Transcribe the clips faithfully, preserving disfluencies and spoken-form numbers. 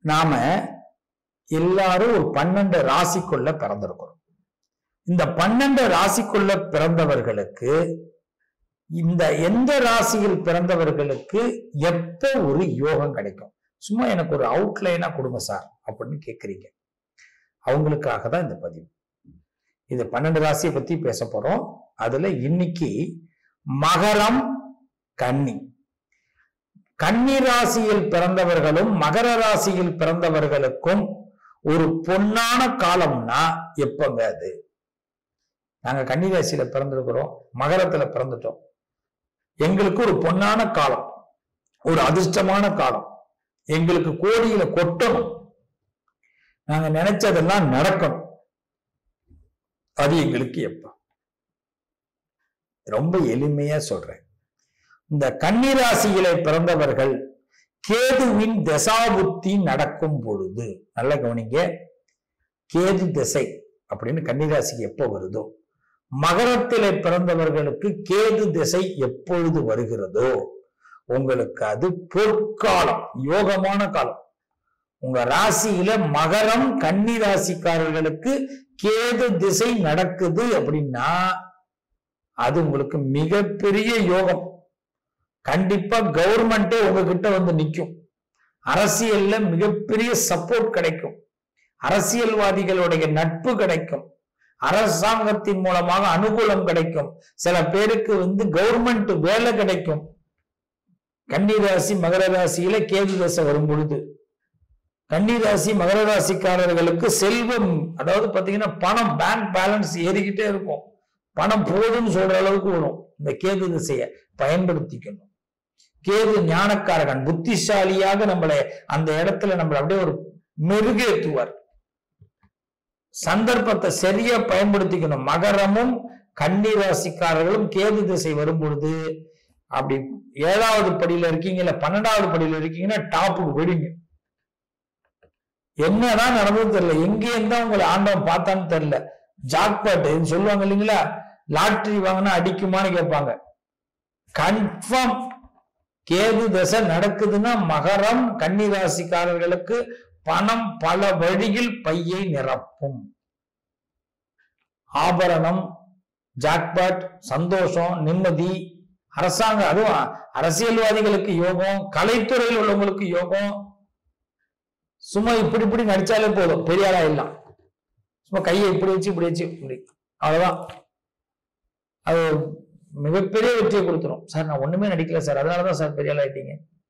நாம எல்லாரும் ஒரு பன்னெண்டு ராசிக்குள்ள பிறந்திருக்கிறோம். இந்த பன்னெண்டு ராசிக்குள்ள பிறந்தவர்களுக்கு இந்த எந்த ராசியில் பிறந்தவர்களுக்கு எப்ப ஒரு யோகம் கிடைக்கும்? சும்மா எனக்கு ஒரு அவுட்லைனா கொடுங்க சார் அப்படின்னு கேக்குறீங்க. அவங்களுக்காக தான் இந்த பதிவு. இது பன்னெண்டு ராசியை பத்தி பேச போறோம். அதுல இன்னைக்கு மகரம், கன்னி. கன்னி ராசியில் பிறந்தவர்களும் மகர ராசியில் பிறந்தவர்களுக்கும் ஒரு பொன்னான காலம்னா எப்பங்க அது? நாங்க கன்னி ராசியில பிறந்திருக்கிறோம், மகரத்துல பிறந்துட்டோம். எங்களுக்கு ஒரு பொன்னான காலம், ஒரு அதிர்ஷ்டமான காலம். எங்களுக்கு கோடியில கொட்டணும், நாங்க நினைச்சதெல்லாம் நடக்கணும். அது எங்களுக்கு எப்ப? ரொம்ப எளிமையா சொல்றேன். இந்த கன்னி ராசியில பிறந்தவர்கள் கேதுவின் தசாபுத்தி நடக்கும் பொழுது, நல்ல கவனிங்க, கேது திசை அப்படின்னு கன்னிராசிக்கு எப்போ வருதோ, மகரத்திலே பிறந்தவர்களுக்கு கேது திசை எப்பொழுது வருகிறதோ உங்களுக்கு அது பொற்காலம், யோகமான காலம். உங்க ராசியில மகரம் கன்னி ராசிக்காரர்களுக்கு கேது திசை நடக்குது அப்படின்னா அது உங்களுக்கு மிகப்பெரிய யோகம். கண்டிப்பா கவர்மெண்டே உங்ககிட்ட வந்து நிற்கும். அரசியல்ல மிகப்பெரிய சப்போர்ட் கிடைக்கும். அரசியல்வாதிகளுடைய நட்பு கிடைக்கும். அரசாங்கத்தின் மூலமாக அனுகூலம் கிடைக்கும். சில பேருக்கு வந்து கவர்மெண்ட் வேலை கிடைக்கும். கன்னி ராசி மகர ராசியில கேது தசை வரும் பொழுது கன்னி ராசி மகர ராசிக்காரர்களுக்கு செல்வம், அதாவது பாத்தீங்கன்னா பணம், பேங்க் பேலன்ஸ் ஏறிக்கிட்டே இருக்கும். பணம் போதுன்னு சொல்ற அளவுக்கு வரும். இந்த கேது திசையை பயன்படுத்திக்கணும். கேது ஞானக்காரகன், புத்திசாலியாக நம்மளை அந்த இடத்துல நம்மளை அப்படியே ஒரு மெருகேற்றுவார். சந்தர்ப்பத்தை சரியா பயன்படுத்திக்கணும். மகரமும் கன்னி ராசிக்காரர்களும் கேது திசை வரும் பொழுது அப்படி ஏழாவது படியில இருக்கீங்க, இல்ல பன்னெண்டாவது படியில இருக்கீங்கன்னா டாப்புக்கு போயிடுங்க. என்னதான் நடந்தது தெரியல, எங்கே இருந்தா உங்களை ஆண்டவன் பார்த்தான்னு தெரியல. ஜாக்பாட் சொல்லுவாங்க இல்லைங்களா, லாட்டரி வாங்கினா அடிக்குமான்னு கேட்பாங்க. கன்ஃபார்ம் கேது தசை நடக்குதுன்னா மகரம் கன்னி ராசிக்காரர்களுக்கு பணம் பல வழியில் பையை நிரப்பும். ஆபரணம், ஜாக்பாட், சந்தோஷம், நிம்மதி, அரசாங்கம், அதுவும் அரசியல்வாதிகளுக்கு யோகம், கலைத்துறையில் உள்ளவங்களுக்கு யோகம். சும்மா இப்படி இப்படி நடிச்சாலே போதும், பெரிய ஆளா இல்ல. சும்மா கையை இப்படி வச்சு இப்படி வச்சு இப்படி, அவ்வளவுதான். அது மிகப்பெரிய வெற்றியை கொடுத்துரும். சார் நான் ஒண்ணுமே நடிக்கல சார், அதனாலதான் சார் பெரிய ஆள் ஆயிட்டீங்க.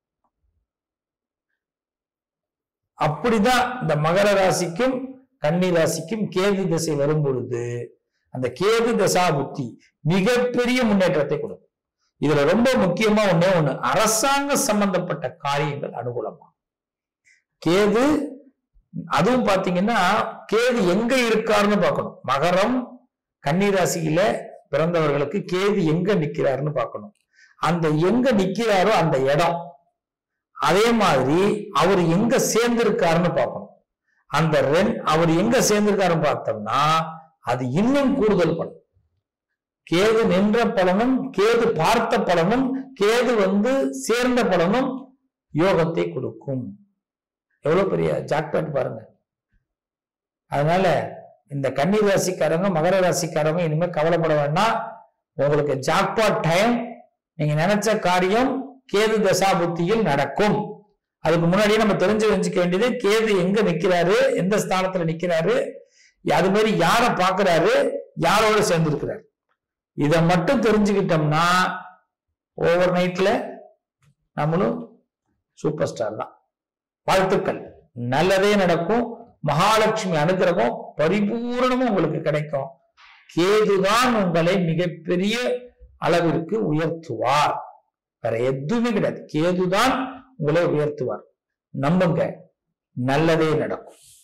அப்படிதான் இந்த மகர ராசிக்கும் கன்னி ராசிக்கும் கேது திசை வரும் பொழுது அந்த கேது தசா புத்தி மிகப்பெரிய முன்னேற்றத்தை கொடுக்கும். இதுல ரொம்ப முக்கியமா ஒண்ணே ஒண்ணு, அரசாங்க சம்பந்தப்பட்ட காரியங்கள் அனுகூலமா. கேது அதுவும் பாத்தீங்கன்னா கேது எங்க இருக்காருன்னு பார்க்கணும். மகரம் கன்னி ராசியில பிறந்தவர்களுக்கு கேது எங்க நிக்கிறாருன்னு பார்க்கணும். அந்த எங்க நிக்கிறாரோ அந்த இடம், அதே மாதிரி அவர் எங்க சேர்ந்திருக்காருன்னு பார்க்கணும். அந்த ரெண் அவர் எங்க சேர்ந்திருக்காருன்னு பார்த்தோம்னா அது இன்னும் கூடுதல் பலன். கேது நின்ற பலனும் கேது பார்த்த பலனும் கேது வந்து சேர்ந்த பலனும் யோகத்தை கொடுக்கும். எவ்வளவு பெரிய ஜாக்பாட் பாருங்க. அதனால இந்த கன்னி ராசிக்காரங்க மகர ராசிக்காரங்க இனிமே கவலைப்பட வேண்டாம். உங்களுக்கு ஜாக்பாட் டைம். நீங்க நினைச்ச காரியம் கேது தசாபுத்தியில் நடக்கும். அதுக்கு முன்னாடியே நம்ம தெரிஞ்சு வச்சுக்க வேண்டியது, கேது எங்க நிக்கிறாரு, எந்த ஸ்தானத்துல நிக்கிறாரு, அது மாதிரி யாரை பாக்குறாரு, யாரோட சேர்ந்து இருக்கிறாரு. இதை மட்டும் தெரிஞ்சுக்கிட்டோம்னா ஓவர் நைட்ல நம்மளும் சூப்பர் ஸ்டார் தான். வாழ்த்துக்கள், நல்லதே நடக்கும். மகாலட்சுமி அனுகிரகம் பரிபூரணமும் உங்களுக்கு கிடைக்கும். கேதுதான் உங்களை மிகப்பெரிய அளவிற்கு உயர்த்துவார். வேற எதுவுமே கிடையாது. கேதுதான் உங்களை உயர்த்துவார். நம்புங்க, நல்லதே நடக்கும்.